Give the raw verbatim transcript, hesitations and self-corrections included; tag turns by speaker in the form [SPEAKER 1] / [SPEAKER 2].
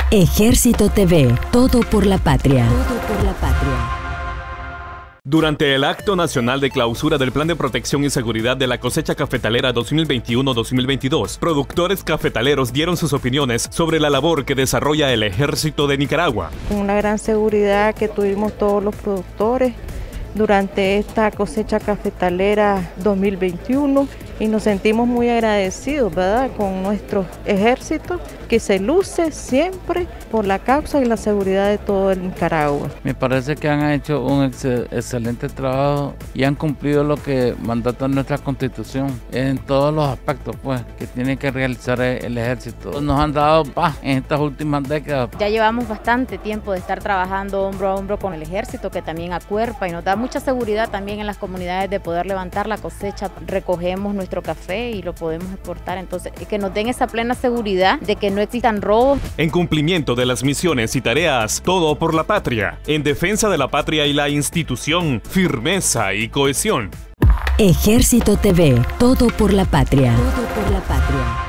[SPEAKER 1] Ejército T V, todo por la patria. Todo por la patria.
[SPEAKER 2] Durante el Acto Nacional de Clausura del Plan de Protección y Seguridad de la Cosecha Cafetalera dos mil veintiuno dos mil veintidós, productores cafetaleros dieron sus opiniones sobre la labor que desarrolla el Ejército de Nicaragua.
[SPEAKER 3] Una gran seguridad que tuvimos todos los productores durante esta cosecha cafetalera dos mil veintiuno y nos sentimos muy agradecidos, ¿verdad?, con nuestro ejército que se luce siempre por la causa y la seguridad de todo el Nicaragua.
[SPEAKER 4] Me parece que han hecho un ex excelente trabajo y han cumplido lo que mandata nuestra Constitución en todos los aspectos, pues, que tiene que realizar el ejército. Nos han dado paz en estas últimas décadas.
[SPEAKER 5] Ya llevamos bastante tiempo de estar trabajando hombro a hombro con el ejército, que también acuerpa y nos da mucha seguridad también en las comunidades de poder levantar la cosecha. Recogemos nuestro café y lo podemos exportar, entonces que nos den esa plena seguridad de que no existan robos.
[SPEAKER 2] En cumplimiento de las misiones y tareas, todo por la patria, en defensa de la patria y la institución, firmeza y cohesión.
[SPEAKER 1] Ejército T V, todo por la patria. Todo por la patria.